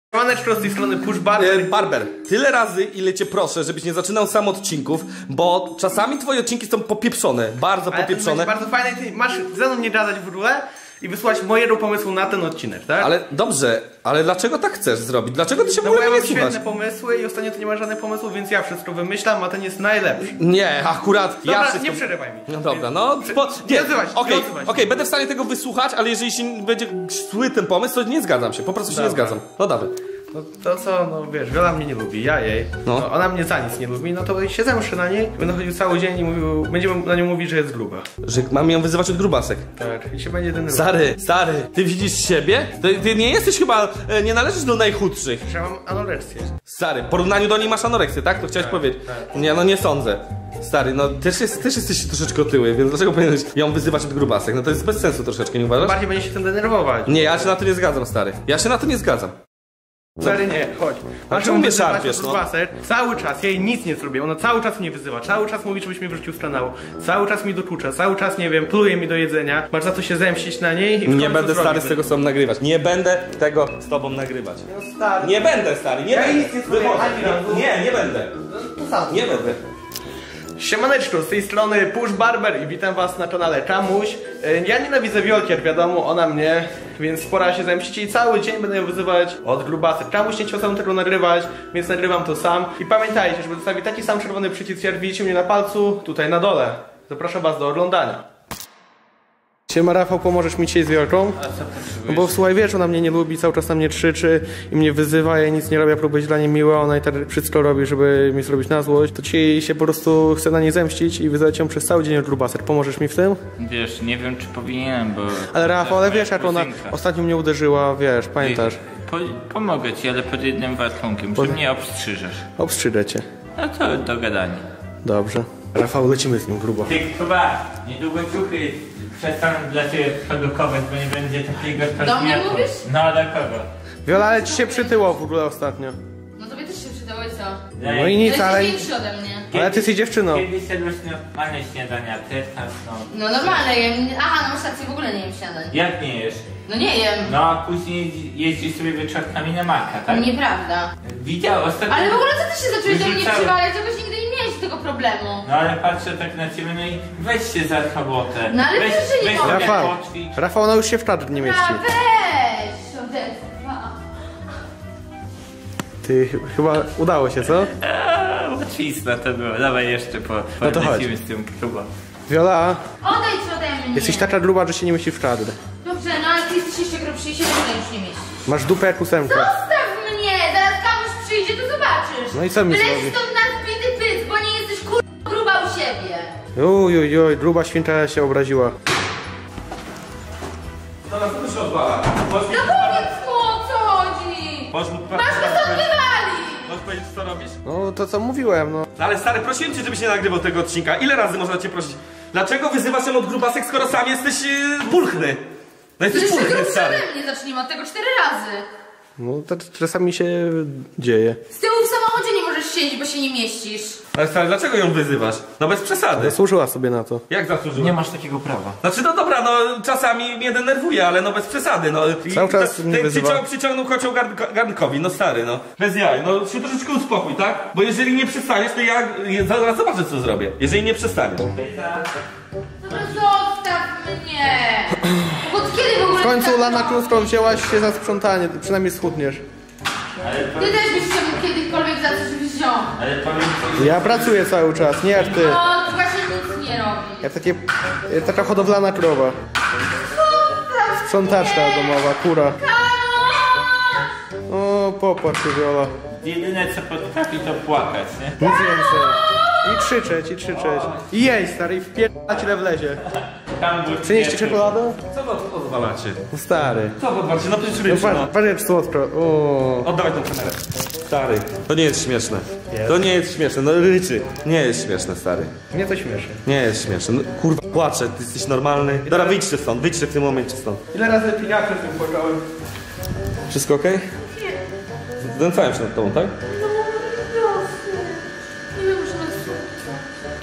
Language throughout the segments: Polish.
Maneczko z tej strony Push Barber. Barber, tyle razy ile cię proszę, żebyś nie zaczynał sam odcinków, bo czasami twoje odcinki są popieprzone, bardzo popieprzone. Bardzo fajne, ty masz ze mną nie gadać w ogóle i wysłać mojego pomysłu na ten odcinek, tak? Ale dobrze, ale dlaczego tak chcesz zrobić? Dlaczego ty się w ogóle ja nie mam słuchasz? świetne pomysły i ostatnio ty nie masz żadnych pomysłów, więc ja wszystko wymyślam, a ten jest najlepszy. Nie, akurat Dobra, ja wszystko... nie przerywaj mi. No dobra, no... Nie odzywaj się, Okej, będę w stanie tego wysłuchać, ale jeżeli się będzie zły ten pomysł, to nie zgadzam się, po prostu się nie zgadzam. No dawaj. No to co, no wiesz, Wiola mnie nie lubi, ja jej. No. Ona mnie za nic nie lubi, no to się zemszę na niej. Będę chodził cały dzień i będziemy na nią mówić, że jest gruba. Że mam ją wyzywać od grubasek. Tak, i się będzie denerwował. Stary, ty widzisz siebie? Ty nie jesteś chyba, nie należysz do najchudszych. Że mam anoreksję. Stary, w porównaniu do niej masz anoreksję, tak? To chciałeś powiedzieć? Tak. Nie, no nie sądzę. Stary, no też jesteś troszeczkę otyły, więc dlaczego powinieneś ją wyzywać od grubasek? No to jest bez sensu troszeczkę, nie uważasz? Bardziej będzie się tym denerwować. Nie, ja się na to nie zgadzam, stary. Ja się na to nie zgadzam. Stary, nie, chodź. A czemu mnie szarpiesz, no? Cały czas, ja jej nic nie zrobię, ona cały czas mnie wyzywa, cały czas mówi, żebyś mnie wrzucił z kanału, cały czas mi dokucza, cały czas, nie wiem, pluje mi do jedzenia, masz za to się zemścić na niej i nie będę, stary, z tego z tobą nagrywać. Nie będę tego z tobą nagrywać. No, stary. Nie będę, stary, nie będę. Nie będę. Nie będę. Siemaneczko, z tej strony Push Barber i witam was na kanale Czamuś. Ja nienawidzę Wiolkier, wiadomo, ona mnie, więc pora się zemścić i cały dzień będę ją wyzywać od grubasek. Czamuś nie chciał sam tego nagrywać, więc nagrywam to sam. I pamiętajcie, żeby zostawić taki sam czerwony przycisk, jak widzicie mnie na palcu, tutaj na dole. Zapraszam was do oglądania. Siema Rafał, pomożesz mi dzisiaj z Wiolką? A co potrzebujesz? No bo słuchaj, wiesz, ona mnie nie lubi, cały czas na mnie krzyczy i mnie wyzywa, ja nic nie robię, próbuję być dla niej miła, ona i tak wszystko robi, żeby mi zrobić na złość. To dzisiaj się po prostu chcę na niej zemścić i wyzywać ją przez cały dzień od grubasek. Pomożesz mi w tym? Wiesz, nie wiem czy powinienem, bo... Ale Rafał, ale wiesz jak ona ostatnio mnie uderzyła, wiesz, pamiętasz? Pomogę ci, ale pod jednym warunkiem, że mnie obstrzyżesz. Obstrzydę cię. No to dogadanie. Dobrze. Rafał, lecimy z nim grubo. Ty chyba niedługo ciuchy przestaną dla ciebie produkować, bo nie będzie takiego Do mnie mówisz? No, do kogo? Wiola, ale ci się przytyło w ogóle ostatnio. No tobie też się przydało i co? No i nic, ale... Jesteś większy ode mnie. Ale ty jesteś dziewczyną. Kiedyś jadłeś normalne śniadania, ty tak No normalne, aha, no masz rację, w ogóle nie jem śniadań. Jak nie jesz? No nie jem. No a później jeździsz sobie wieczorkami na maka, tak? Nieprawda. Widział ostatnio... Ale w ogóle co ty się zacząłeś do mnie Wyrzucałem. przywalać? Jakoś nigdy nie miałeś tego problemu. No ale patrzę tak na ciebie, no i weź się za robotę. No ale weź, wiesz, że nie weź mogę. sobie Rafał, poćwicz. Rafał, ona już się w kadr nie mieści. A weź, odezwa. Ty, chyba udało się, co? Łatwizna to było. Dawaj jeszcze No to chodź. z tym klubem. Wiola, Odejdź ode mnie. jesteś taka gruba, że się nie mieści w kadr. Dobrze, no ale ty jesteś jeszcze grubszy i się w ogóle już nie mieścisz. Masz dupę jak ósemka. Zostaw mnie, zaraz kamuś przyjdzie, to zobaczysz. No i co mi Wyleć zrobi? stąd na zbity pysk, bo nie jesteś gruba u siebie. Uj, gruba świnka się obraziła. Dobra, to się odwala. No powiedz mu, o co chodzi. Masz go stąd wywalić. Możesz powiedzieć, co robisz? No to co mówiłem, no. No ale stary, prosiłem cię, żebyś nie nagrywał tego odcinka. Ile razy można cię prosić? Dlaczego wyzywasz ją od grubasek, skoro sam jesteś pulchny? No jesteś Przecież pulchny, grubszy stary. ode mnie, zacznijmy od tego 4 razy. No to czasami się dzieje. Z tyłu w samochodzie nie możesz siedzieć, bo się nie mieścisz. Ale stary, dlaczego ją wyzywasz? No bez przesady. Zasłużyła sobie na to. Jak zasłużyła? Nie masz takiego prawa. Znaczy no dobra, no czasami mnie denerwuje, ale no bez przesady, no. Cały czas mnie wyzywa. Przyciągnął kocioł garnkowi, no stary, no. Bez jaj, no się troszeczkę uspokój, tak? Bo jeżeli nie przestaniesz, to ja zaraz zobaczę, co zrobię. Jeżeli nie przestaniesz. Dobra, zostaw mnie. Od kiedy w ogóle... W końcu tak Lana robisz? Krótką wzięłaś się za sprzątanie, przynajmniej schudniesz. Ty też byś się mógł kiedykolwiek za coś wziąć. Ale powiem ci, Ja pracuję cały czas, nie jak ty. No, ty właśnie nic nie robisz. Ja taka hodowlana krowa. Sprzątaczka domowa, kura. O, popatrz się, Wiola. jedyne co potrafi to płakać, nie? Nic więcej. I krzyczeć. I jeść, stary, i wpierdać ile wlezie. Tam był Przynieście czekoladę? Co wy odwalacie? No stary. Co wy odwalacie? No przecież No wiesz, no. patrz jak słodko. O. Oddawaj tą kamerę. Stary, to nie jest śmieszne. To nie jest śmieszne, no ryczy. Nie jest śmieszne, stary. Mnie to śmieszy. Nie jest śmieszne. No, kurwa, płaczę, ty jesteś normalny. Dobra, wyjdźcie stąd, wyjdźcie w tym momencie stąd. Ile razy piniakę z tym płakałem? Wszystko okej? Znęcałem się nad tobą, tak? Nie wiem, że nas...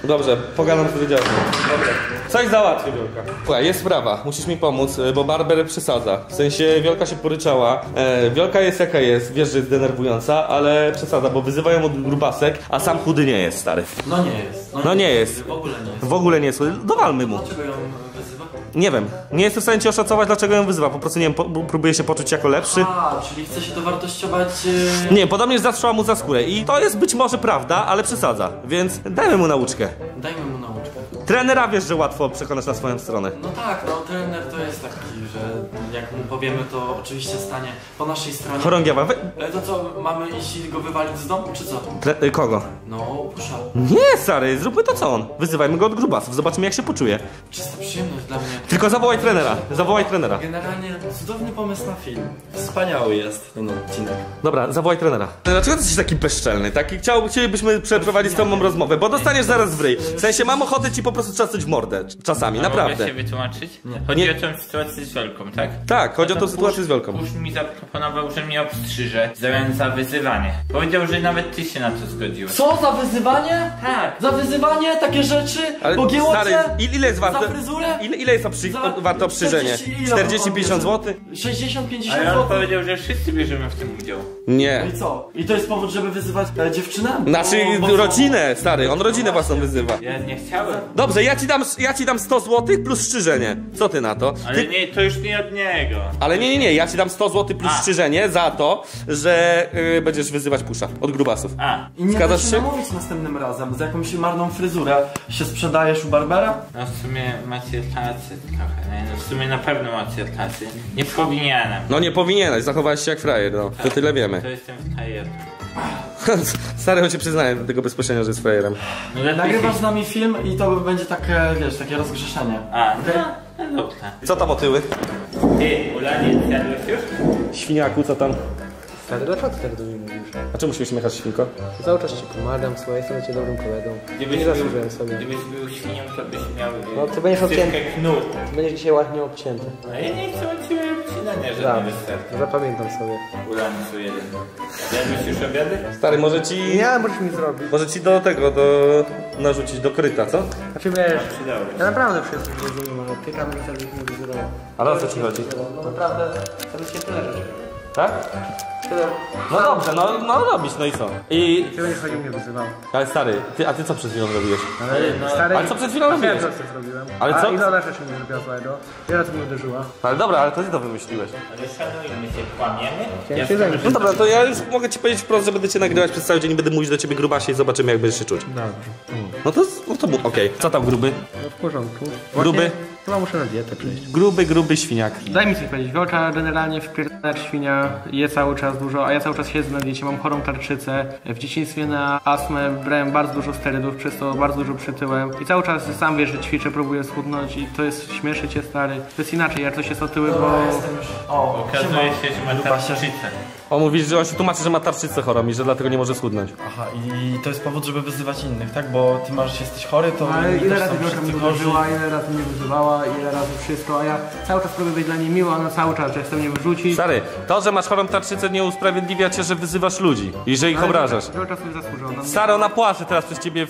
Dobrze, pogadam z wydziałem. Coś załatwię, Wiolka. Słuchaj, jest sprawa, musisz mi pomóc, bo Barber przesadza. W sensie Wiolka się poryczała. Wiolka jest jaka jest, wiesz, że jest denerwująca, ale przesadza, bo wyzywają od grubasek, a sam chudy nie jest, stary. No nie jest. No nie jest. W ogóle nie jest. W ogóle nie jest. Dowalmy mu. Dlaczego ją wyzywa? Nie wiem, nie jestem w stanie ci oszacować, dlaczego ją wyzywa. Po prostu nie wiem, próbuje się poczuć jako lepszy. A, czyli chce się dowartościować... Nie, podobnież zatrzymała mu za skórę i to jest być może prawda, ale przesadza. Więc dajmy mu nauczkę. Dajmy mu nauczkę. Trenera wiesz, że łatwo przekonać na swoją stronę. No tak, no trener to jest taki, że jak mu powiemy, to oczywiście stanie po naszej stronie. Chorągiewa, To co, mamy iść go wywalić z domu, czy co? kogo? No, pusza. Nie, stary, zróbmy to co on. Wyzywajmy go od grubasów, zobaczymy jak się poczuje. Czysta przyjemność dla mnie. Tylko zawołaj trenera, zawołaj trenera. Generalnie cudowny pomysł na film. Wspaniały jest ten odcinek. Dobra, zawołaj trenera. Dlaczego ty jesteś taki bezczelny? Chcielibyśmy przeprowadzić z tobą rozmowę, bo dostaniesz zaraz w ryj. W sensie mam ochotę ci po prostu trzasnąć w mordę. Czasami, naprawdę. Mogę się wytłumaczyć? Nie. Chodzi o tę sytuację z Wiolką, tak? Tak, chodzi o tą sytuację z Wiolką. Pusz mi zaproponował, że mnie obstrzyże w zamian za wyzywanie. Powiedział, że nawet ty się na to zgodziłeś. Co, za wyzywanie? Tak. Za wyzywanie? Takie rzeczy? Ale Pogiełocie? stary, ile jest warte? Za fryzurę? Ile jest warte obstrzyżenie? 40-50 zł? 60-50 Ale on zł? powiedział, że wszyscy bierzemy w tym udział. Nie. I co? I to jest powód, żeby wyzywać dziewczynę? Znaczy Bo- rodzinę, stary, on rodzinę własną wyzywa. Ja nie chciałem. Dobrze, ja ci dam 100 zł plus strzyżenie. Co ty na to? Ale nie, to już nie od niego. Ale nie, ja ci dam 100 zł plus strzyżenie za to, że będziesz wyzywać pusza od grubasów. I nie da Zgadzasz się się? namówić następnym razem. Z jakąś marną fryzurę się sprzedajesz u Barbera? No w sumie macie rację trochę, nie? No w sumie na pewno macie rację. Nie powinienem. No nie powinieneś, zachowałeś się jak frajer, no. To tyle wiemy. To jestem frajer. Stary, on się przyznaje do tego bezpośrednio, że jest frajerem. No lepiej Nagrywasz się- z nami film i to będzie takie, wiesz, takie rozgrzeszenie. A, no dobrze. Co tam otyły? Ty, Ulanie, zjadłeś już? Świniaku, co tam? Stary, dlaczego ty tak do mnie mówisz? A czemu się uśmiechasz, świnko? Cały czas ci pomagam, słuchaj, jestem cię dobrym kolegą. Gdybyś Nie był- zasłużyłem sobie. Gdybyś był świnią, to byś miał... No, ty będziesz obcięty. knur. Będziesz dzisiaj ładnie obcięty. A ja nie chcę od ciebie obcinania Tak, żadnej wystarczy. zapamiętam sobie. Ulancu jeden. Jadłeś już obiady? Stary, może ci... Nie, możesz mi zrobić. Może ci do tego, narzucić do koryta, co? Znaczy wiesz, Przydałeś. ja naprawdę wszystko rozumiem, ale ty kamerę byś nie wyzywał. Ale o co ci chodzi? Naprawdę, to by cię tyle rzeczy. Tak? Tyle. No dobrze, no robisz, no i co? Ty będziesz chodził mnie wyzywał. Ale stary, a ty co przed chwilą robiłeś? Stary, Ale co przed chwilą robiłeś? Wiem, co zrobiłem. Ale co? Ile ona rzeczy mnie zrobiła złego? Ile razy mnie uderzyła? Ale dobra, ale to ty to wymyśliłeś. Ale szanujmy się, kłamiemy. Chciałem się zająć. No dobra, to ja już mogę ci powiedzieć wprost, że będę cię nagrywać przez cały dzień i będę mówić do ciebie grubasie i zobaczymy jak będziesz się czuć. Dobrze. No to okej. Co tam gruby? No w porządku. Gruby? Właśnie chyba muszę na dietę przejść. Gruby świniak. Daj mi coś powiedzieć, Wiolka generalnie wpierdala świnia, je cały czas dużo, a ja cały czas siedzę na diecie, mam chorą tarczycę. W dzieciństwie na astmę brałem bardzo dużo sterydów, przez to bardzo dużo przytyłem. I cały czas sam wiesz, że ćwiczę, próbuję schudnąć i to jest, śmieszy cię stary. To jest inaczej, ja coś jest otyły, bo... O, Okazuje się, że ma tarczycę. On mówi, że on się tłumaczy, że ma tarczycę chorą i że dlatego nie może schudnąć. Aha, i to jest powód, żeby wyzywać innych, tak? Bo ty masz, jesteś chory, to... Ale inni ile też razy są Wiolka mnie wszyscy chorzy. uderzyła, ile razy mnie wyzywała, ile razy wszystko, a ja cały czas próbuję być dla niej miła, ona cały czas, że chce mnie wyrzucić. Stary, to, że masz chorą tarczycę nie usprawiedliwia cię, że wyzywasz ludzi i że ich obrażasz. Wiolka sobie zasłużyła. Ona mnie- Stary, ona płacze teraz przez ciebie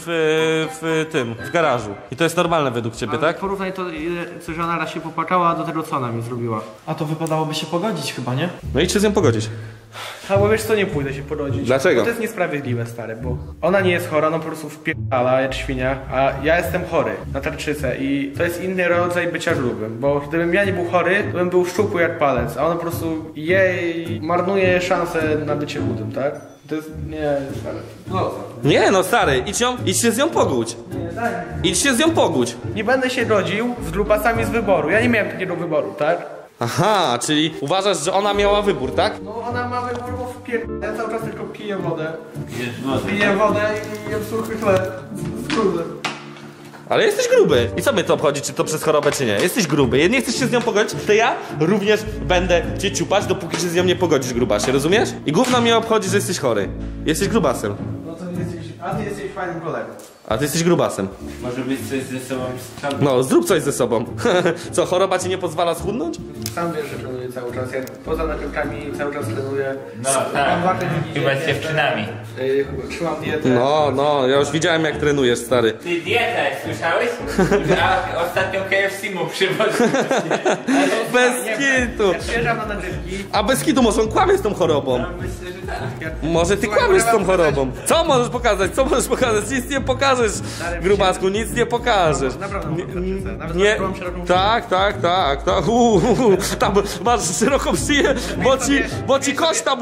w garażu. I to jest normalne według ciebie, tak? Porównaj to, ile, że ona raz się popłakała do tego, co ona mi zrobiła. A to wypadałoby się pogodzić chyba, nie? No i czy z nią pogodzić? A bo wiesz co, nie pójdę się porodzić. Dlaczego? Bo to jest niesprawiedliwe, stary, bo ona nie jest chora, ona po prostu wpierdala jak świnia, a ja jestem chory na tarczycę i to jest inny rodzaj bycia grubym, bo gdybym ja nie był chory, to bym był szczupły jak palec, a ona po prostu jej marnuje szansę na bycie chudym, tak? To jest, nie, stary. No. Nie no stary, idź się z nią pogódź. Nie, daj mi. Idź się z nią pogódź. Nie będę się rodził z grubasami z wyboru, ja nie miałem takiego wyboru, tak? Aha, czyli uważasz, że ona miała wybór, tak? No ona ma wybór, bo wpierdala, ja cały czas tylko piję wodę. Jest woda. Piję wodę i jem suchy chleb z gruzem. Ale jesteś gruby. I co mnie to obchodzi, czy to przez chorobę, czy nie? Jesteś gruby. Nie chcesz się z nią pogodzić, to ja również będę cię ciupać, dopóki się z nią nie pogodzisz, grubasie, rozumiesz? I gówno mnie obchodzi, że jesteś chory. Jesteś grubasem. No to nie jesteś, a ty jesteś fajnym kolegą. A ty jesteś grubasem. Może być coś ze sobą sprawdzone. No, zrób coś ze sobą. Co, choroba ci nie pozwala schudnąć? Sam wiesz, że trenuję cały czas. Ja poza nagrywkami cały czas trenuję. No Mam tak, wakę drugi chyba dzień z dziewczynami. Trzymam dietę. No, ja już widziałem jak trenujesz, stary. Ty dietę, słyszałeś? A ostatnio KFC mu przywoził. Bez kitu. Ja przyjeżdżam na nagrywki. A bez kitu, może on kłamie z tą chorobą. Myślę, że tak. Może ty kłamiesz z tą chorobą. Co możesz pokazać? Co możesz pokazać? Nic nie pokażesz, grubasku, nic nie pokażesz. Naprawdę mam tarczycę. Nawet Nie, mam szeroką tak. Tam masz szeroką szyję, bo ci kość tam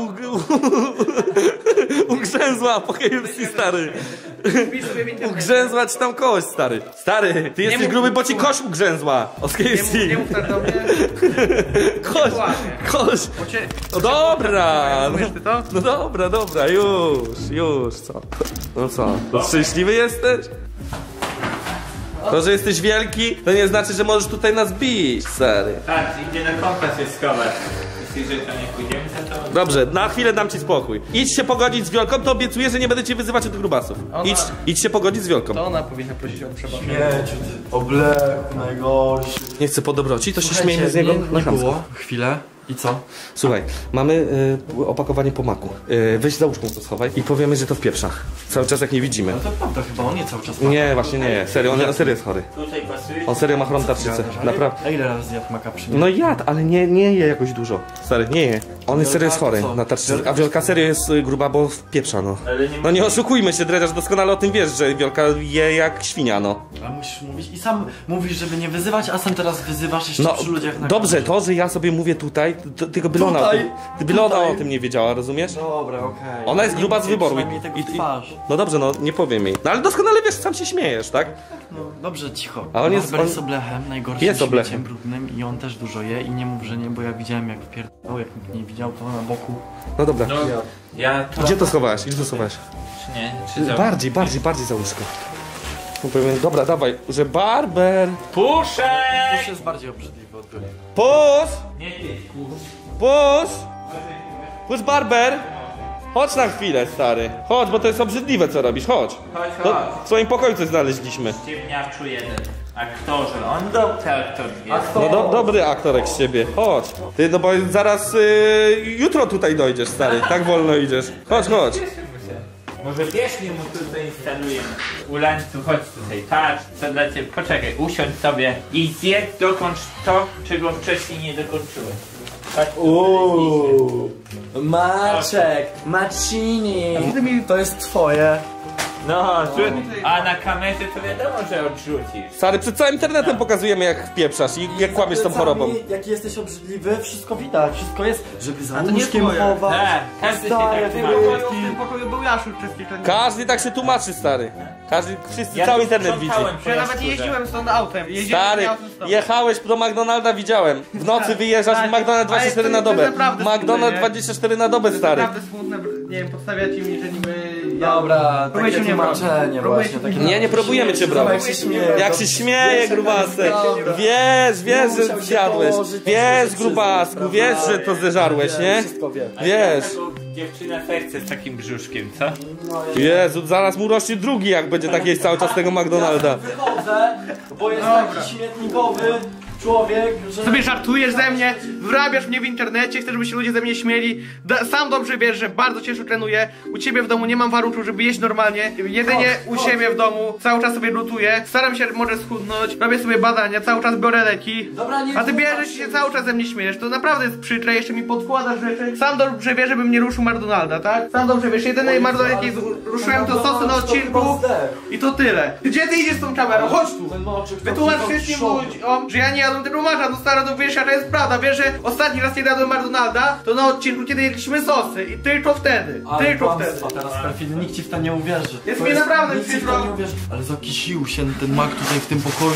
ugrzęzła po KFC, stary. Wpisz sobie w internecie. Ugrzęzła ci tam kość, stary. Stary, ty jesteś gruby, bo ci kość ugrzęzła. O KFC. Nie mów tak do mnie. Kość. No dobra. Rozumiesz ty to? No dobra, już, co? No co, szczęśliwy jesteś? To, że jesteś wielki, to nie znaczy, że możesz tutaj nas bić, stary. Tak, idzie na kompas się schować. Jeśli, że to nie pójdziemy, to... Dobrze, na chwilę dam ci spokój. Idź się pogodzić z Wiolką, to obiecuję, że nie będę cię wyzywać od grubasów. Idź się pogodzić z Wiolką. To ona powinna prosić o przebaczenie. Śmieciu, ty obleku najgorszy. Nie chcę po dobroci, to się Słuchajcie, śmiejmy z niego nie na chamsko. było. Chwilę. I co? Słuchaj, mamy opakowanie po maku. Weź za łóżką to schowaj i powiemy, że to w pieprzach. Cały czas jak nie widzimy. No to prawda, chyba on nie cały czas ma. Nie, właśnie nie. Serio, on serio jest chory. Tutaj pasuje. On serio ma chorą tarczycę. Naprawdę. A ile razy zjadł maka przy mnie? No jadł, ale nie je jakoś dużo. Stary, nie je. On jest serio jest chory co? na tarczycę. A Wiolka serio jest gruba, bo w pieprza, no. Ale nie No nie oszukujmy się, Dredziarz, doskonale o tym wiesz, że Wiolka je jak świnia, no. Ale musisz mówić i sam mówisz, żeby nie wyzywać, a sam teraz wyzywasz jeszcze No, przy ludziach na dobrze, to, że ja sobie mówię tutaj, tylko Bylona o tym, Bylona o tym nie wiedziała, rozumiesz? Dobra, okej. Ona jest Nie gruba z mówię wyboru. przynajmniej tego w twarz. No dobrze, no nie powiem jej. No ale doskonale wiesz, sam się śmiejesz, tak? No, dobrze, cicho. A on jest- Barber on- jest oblechem, najgorszym jest oblechem. śmieciem brudnym i on też dużo je i nie mów, że nie, bo ja widziałem jak wpierdał, jak nikt nie widział, to na boku. No dobra. No, ja to... Gdzie to schowałeś? Gdzie to schowałeś? Czy nie? Czy za... Bardziej za łóżko. No powiem, dobra, dawaj, że Barber. Puszę! Pusz jest bardziej obrzydliwy od góry. Pusz! Nie ty. Pusz Barber! Chodź na chwilę, stary. Chodź, bo to jest obrzydliwe, co robisz, chodź. Chodź, To chodź. w swoim pokoju coś znaleźliśmy. Ciemniaczu jeden. Aktorze. On dobry aktor jest. No dobry aktorek z ciebie, chodź. Ty, no bo zaraz jutro tutaj dojdziesz, stary, tak wolno idziesz. Chodź. Cieszymy się. Może wierzchnię mu tu zainstalujemy. Ulańcu, chodź tutaj. Patrz, co dla ciebie. Poczekaj, usiądź sobie i zjedz, dokończ to, czego wcześniej nie dokończyłeś. Tak. Maczek, Macini, to jest twoje. No, a na kamerze to wiadomo, że odrzucisz. Stary, przed całym internetem pokazujemy, jak pieprzasz i jak kłamiesz tą chorobą. Jak jesteś obrzydliwy, wszystko widać, wszystko jest, żeby za to nie łóżkiem twoje. chować. Tak, każdy się stare tak wyrywki. tłumaczy. W tym pokoju był Jaszu przez kilka dni. Każdy tak się tłumaczy, stary. Wszyscy, Ja cały tu internet widzi. sprzątałem po Ja nawet jaszczurze. jeździłem stąd autem. Jeździłem Stary, autem stąd. jechałeś do McDonalda, widziałem. W nocy wyjeżdżasz Ale- w McDonald's 24 na ale to dobę. jest naprawdę smutne, McDonald's nie? 24 na dobę, To jest stary. naprawdę smutne, nie wiem, podstawiacie mi, że niby... Dobra, Próbujecie takie mnie bronić. tłumaczenie Próbujecie właśnie. mnie takie- Nie próbujemy cię bronić. Jak się śmieje. Jak się śmieje, grubasek. Wiesz, Musiał że się zjadłeś. położyć, Wiesz, żeby grubasku, przyznać, wiesz, prawda? że to zeżarłeś, nie? Wszystko wiem. Wiesz. Dziewczyna serce z takim brzuszkiem, co? Jezu, zaraz mu rośnie drugi, jak będzie tak jeść cały czas tego McDonalda. Wychodzę, bo jest taki śmietnikowy człowiek, że... Sobie żartujesz ze mnie, wrabiasz mnie w internecie, chcesz, żeby się ludzie ze mnie śmieli. Sam dobrze wiesz, że bardzo ciężko trenuję. U ciebie w domu nie mam warunków, żeby jeść normalnie. Jedynie u siebie w domu cały czas sobie lutuję. Staram się może schudnąć, robię sobie badania, cały czas biorę leki. Dobra, nie A ty tłumacz bierzesz się cały czas ze mnie śmiejesz. To naprawdę jest przykre, jeszcze mi podkładasz rzeczy. Sam dobrze wiesz, żebym nie ruszył McDonalda, tak? Sam dobrze wiesz, jedyny McDonald jaki ruszyłem to sosy na odcinku i to tyle. Gdzie ty idziesz z tą kamerą? Chodź tu! Wytłumacz wszystkim ludziom, że ja nie jadłem tego marsza, no stara, to wiesz, jaka jest prawda, wiesz, że ostatni raz kiedy jadłem McDonalda, to na odcinku, kiedy jedliśmy sosy i tylko wtedy, tylko wtedy. Teraz perfidny, nikt ci w to nie uwierzy. Jest mi naprawdę nikt ci w przykro. to nie uwierzy. Ale zakisił się ten mak tutaj w tym pokoju.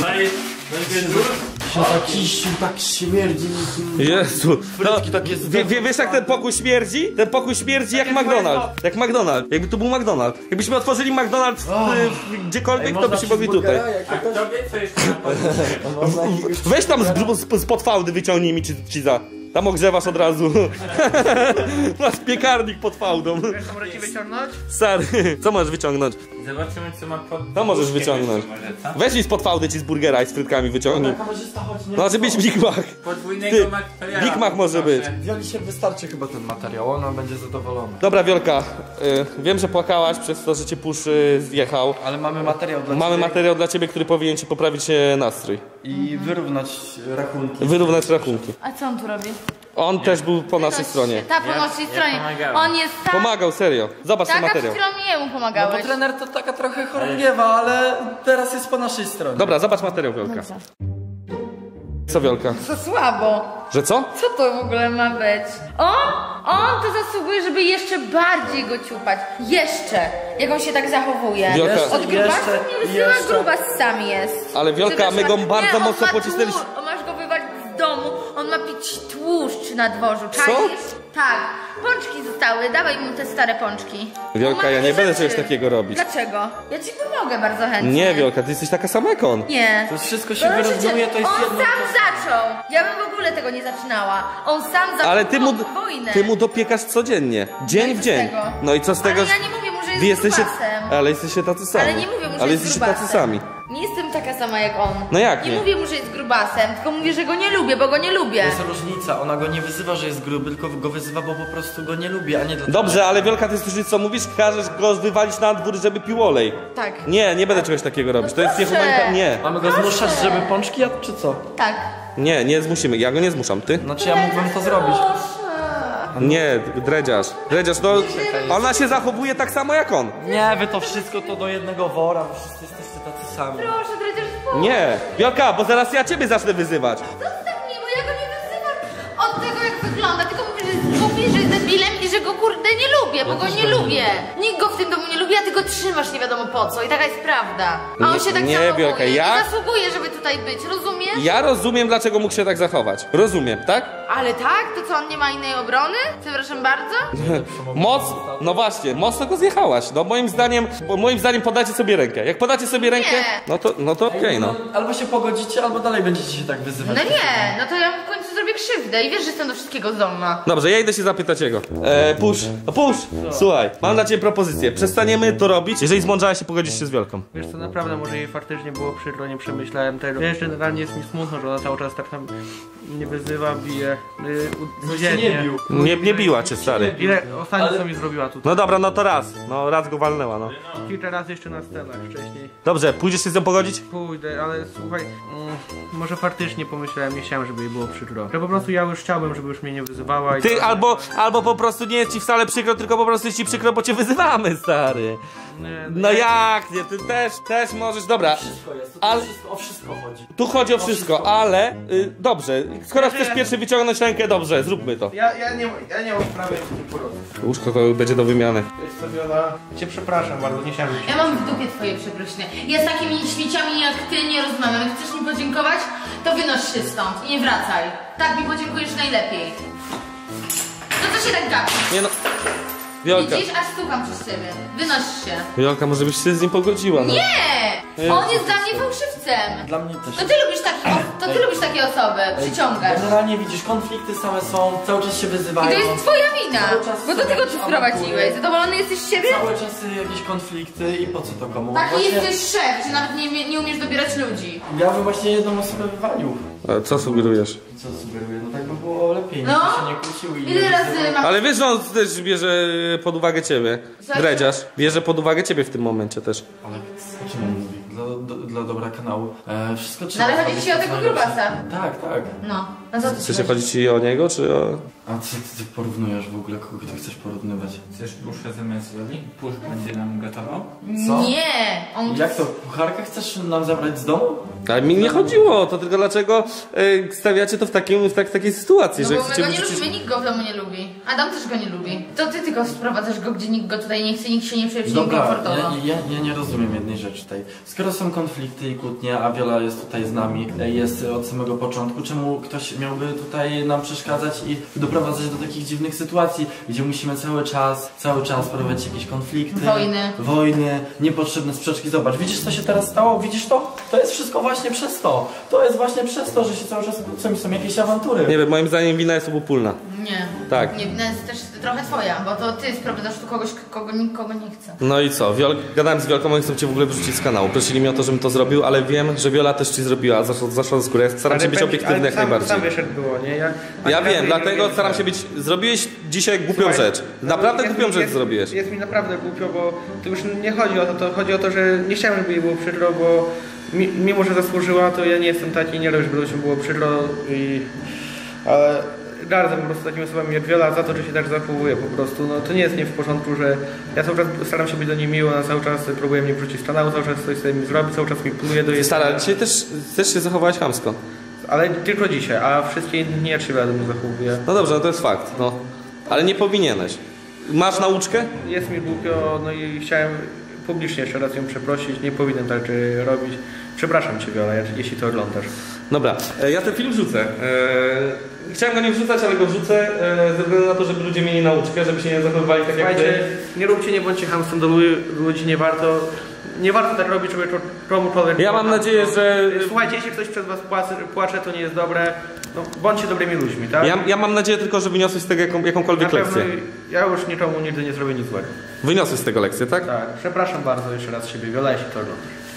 Się zakisił, tak śmierdzi. Jezu. Frytki takie z Wiesz, jak ten pokój śmierdzi? Ten pokój śmierdzi jak McDonald's. Jak McDonald's. Jakby to był McDonald's. Jakbyśmy otworzyli McDonald's gdziekolwiek, to byśmy mogli tutaj. A kto wie, co jeszcze na podwórzu? Weź tam spod fałdy wyciągnij mi ciza. Tam ogrzewasz od razu. Masz piekarnik pod fałdą. Wiesz, co możecie wyciągnąć? Stary, co możesz wyciągnąć? Zobaczymy, co ma pod... To możesz wyciągnąć. Może, co? Weź mi spod fałdy ci z burgera i z frytkami wyciągnij. Kamerzysta, chodź, nie? No, może być Big Mac. Podwójnego Ty, materiału. Big Mac może być. Wioli się wystarczy chyba ten materiał, ona będzie zadowolona. Dobra, Wiolka, wiem, że płakałaś przez to, że cię pusz zjechał. Ale mamy materiał dla Mamy ciebie materiał dla ciebie, który powinien ci poprawić nastrój. i wyrównać rachunki. Wyrównać rachunki. A co on tu robi? On też był po naszej stronie. Tak, po naszej stronie. pomagałem. On jest tak... Pomagał, serio. Zobacz ten Tak, a przed materiał. chwilą mi jemu No bo pomagałeś. trener to taka trochę chorągiewa, ale teraz jest po naszej stronie. Dobra, zobacz materiał, Wiolka. Co, Wiolka? To słabo. Że co? Co to w ogóle ma być? On to zasługuje, żeby jeszcze bardziej go ciupać. Jeszcze. Jak on się tak zachowuje. Wiolka- Od grubasa Jeszcze- nie wysyła, jeszcze. grubas sam jest. Ale Wiolka, my go bardzo on mocno ma pocisnęliśmy. On masz go wywalić z domu, on ma pić tłuszcz na dworzu. Co? Czaisz? Tak. Pączki zostały, dawaj mu te stare pączki. Wiolka, On ma ja nie takie będę rzeczy. czegoś takiego robić. Dlaczego? Ja ci pomogę bardzo chętnie. Nie, Wiolka, ty jesteś taka sama jak on. Nie. To wszystko się Proszę wyrównuje, cię, to jest on jedno. sam zaczął. Ja bym w ogóle tego nie zaczynała. On sam zaczął Ale wojnę. ty mu dopiekasz codziennie. Dzień No i w co z dzień. tego? No i co z tego? Ale ja nie mówię mu, że jest Wy jesteście, grubasem. ale jesteście tacy sami. Ale nie mówię mu, że Ale jest jesteście grubasem. tacy sami. Nie jestem taka sama jak on. No jak nie? Nie mówię mu, że jest grubasem, tylko mówię, że go nie lubię, bo go nie lubię. To jest różnica, ona go nie wyzywa, że jest gruby, tylko go wyzywa, bo po prostu go nie lubi, a nie dlatego. Dobrze, ale Wiolka, ty słyszysz co mówisz? Każesz go wywalić na dwór, żeby pił olej. Tak. Nie, nie będę czegoś takiego robić. To jest proszę. niehumanitarne. Nie. Mamy go zmuszać, żeby pączki jadł, czy co? Tak. Nie, nie zmusimy. Ja go nie zmuszam. Ty? Znaczy ja mógłbym to zrobić. Nie, dredziarz. Dredziarz, no ona się zachowuje tak samo jak on. Nie, wy to wszystko to do jednego wora, wy wszyscy jesteście tacy sami. Proszę, dredziarz, spokój. Nie. Wiolka, bo zaraz ja ciebie zacznę wyzywać. Zostaw mnie, bo ja go nie wyzywam od tego, jak wygląda, tylko mówię, że jest debilem i że go kurde nie lubię, bo go nie lubię. Nikt go w tym domu nie lubi, a ty go trzymasz nie wiadomo po co i taka jest prawda. A on Nie- się tak nie, zachowuje Wielka, i ja- zasługuje, żeby tutaj być, rozumiesz? Ja rozumiem, dlaczego mógł się tak zachować. Rozumiem, tak? Ale tak? To co, on nie ma innej obrony? Przepraszam bardzo? Moc, no właśnie, mocno go zjechałaś. No moim zdaniem podajcie sobie rękę. Jak podacie sobie rękę, Nie. no to okej, no. Albo się pogodzicie, albo dalej będziecie się tak wyzywać. No nie, no to ja w końcu zrobię krzywdę i wiesz, że jestem do wszystkiego zdolna. Dobrze, ja idę się zapytać jego. Push, słuchaj, mam dla ciebie propozycję. Przestaniemy to robić, jeżeli zmądrzałeś się pogodzisz się z Wiolką. Wiesz co, naprawdę może jej faktycznie było przykro, nie przemyślałem tego. Wiesz, generalnie jest mi smutno, że ona cały czas tak tam mnie wyzywa, bije, codziennie. nie bił. Nie biła cię, stary. Ile ostatnio co mi zrobiła tutaj? No dobra, no to raz. No raz go walnęła, no. Kilka razy jeszcze na scenach wcześniej. Dobrze, pójdziesz się z nią pogodzić? Pójdę, ale słuchaj, może faktycznie pomyślałem, nie chciałem, żeby jej było przykro. Że po prostu ja już chciałbym, żeby już mnie nie wyzywała i Ty to- albo po prostu nie jest ci wcale przykro, tylko po prostu jest ci przykro, bo cię wyzywamy, stary. Nie, No jak nie, ty też możesz, dobra. Wszystko jest, to Ale- o wszystko chodzi. Tu chodzi o wszystko, ale dobrze, skoro chcesz pierwszy wyciągnąć rękę, dobrze, zróbmy to. Ja nie mam sprawy z tym porodu. Łóżko to będzie do wymiany. Wiesz co, Wiola, cię przepraszam bardzo, nie chciałem Ja mam w dupie twoje przeproszenie. Ja z takimi śmieciami jak ty nie rozmawiam. Jak chcesz mi podziękować, to wynoś się stąd i nie wracaj. Tak mi podziękujesz najlepiej. No co się tak gapisz? Nie no. Wiolka, Widzisz, aż stukam przez ciebie. Wynoś się. Wiolka, może byś się z nim pogodziła, no. Nie! On jest dla mnie fałszywcem. Dla mnie też. To ty lubisz takie osoby, przyciągasz. Generalnie widzisz, konflikty same są, cały czas się I wyzywają. to jest twoja wina, Cały czas bo do są tego jakieś ty sprowadziłeś. awantury. Zadowolony jesteś z siebie? Cały czas jakieś konflikty i po co to komu? Taki Właśnie- jesteś szef, że nawet nie umiesz dobierać ludzi. Ja bym właśnie jedną osobę wywalił. A co sugerujesz? Co sugeruję? No tak by było lepiej, No. nikt by się nie kłócił i... Ile nie razy wyzywał. mam... Ale wiesz, że on też bierze pod uwagę ciebie. Znaczy- Dredziarz, bierze pod uwagę ciebie w tym momencie też. Ale o czym on mówi? Dla dobra kanału. Wszystko trzeba... No ale chodzi ci o tego grubasa. Tak, tak. No co ty Chce się chodzić ci o niego, czy o... A co ty porównujesz w ogóle? Kogo ty chcesz porównywać? Chcesz puszkę zamiast Wioli? Pusz będzie nam gotował? Co? Nie! On... Jak to? Kucharkę chcesz nam zabrać z domu? Ale mi nie chodziło o to, tylko dlaczego stawiacie to w takiej sytuacji, No że bo my chcecie go nie wyrzucić... lubimy, nikt go w domu nie lubi. Adam też go nie lubi. To ty tylko sprowadzasz go, gdzie nikt go tutaj nie chce, nikt się nie czuje przy nim Dobra, komfortowo. ja nie rozumiem jednej rzeczy tutaj. Skoro są konflikty i kłótnie, a Wiola jest tutaj z nami, jest od samego początku, czemu ktoś miałby tutaj nam przeszkadzać i doprowadzać do takich dziwnych sytuacji, gdzie musimy cały czas prowadzić jakieś konflikty, wojny, niepotrzebne sprzeczki. Zobacz, widzisz co się teraz stało? Widzisz to? To jest wszystko właśnie przez to. To jest właśnie przez to, że się cały czas kłócą i są jakieś awantury. Nie wiem, moim zdaniem wina jest obopólna. Nie. Tak. Nie, wina jest też trochę twoja, bo to ty sprowadzasz tu kogoś, kogo nikogo nie chce. No i co? Gadałem z Wiolką, oni chcą cię w ogóle wyrzucić z kanału. Prosili mnie o to, żebym to zrobił, ale wiem, że Wiola też ci zrobiła, zaszła za skórę. Ja staram się być obiektywny jak najbardziej. Sam wyszedł było, nie? Ja wiem, dlatego staram się być... Zrobiłeś dzisiaj głupią rzecz. Naprawdę głupią rzecz zrobiłeś. Jest mi naprawdę głupio, bo to już nie chodzi o to, chodzi o to, że nie chciałem, żeby jej było przykro, bo mimo, że zasłużyła, to ja nie jestem taki, nie dość, żeby ludziom było przykro ale gardzę po prostu takimi osobami jak Wiola za to, że się tak zachowuje po prostu. No to nie jest nie w porządku, że ja cały czas staram się być do niej miło, ona cały czas próbuje mnie wrzucić z kanału, cały czas coś sobie mi zrobi, cały czas mi pluje do jej... Stara, dzisiaj też się zachowałeś chamsko. Ale tylko dzisiaj, a wszystkie inne dni ja się wiadomo zachowuję. No dobrze, no to jest fakt, no. Ale nie powinieneś. Masz nauczkę? Jest mi głupio, no i chciałem publicznie jeszcze raz ją przeprosić, nie powinienem tak robić. Przepraszam cię, Wiola, jeśli to oglądasz. Dobra, ja ten film wrzucę. Chciałem go nie wrzucać, ale go wrzucę ze względu na to, żeby ludzie mieli nauczkę, żeby się nie zachowywali tak jak ty. Nie róbcie, nie bądźcie chamstwem do ludzi, nie warto tak robić, żeby komukolwiek... Ja mam nadzieję, że... Słuchajcie, jeśli ktoś przez was płacze, to nie jest dobre. No, bądźcie dobrymi ludźmi, tak? Ja mam nadzieję tylko, że wyniosłeś z tego jakąkolwiek lekcję. Ja już nikomu nigdy nie zrobię nic złego. Wyniosłeś z tego lekcję, tak? Tak, przepraszam bardzo jeszcze raz siebie, Wiola, jeśli to oglądasz.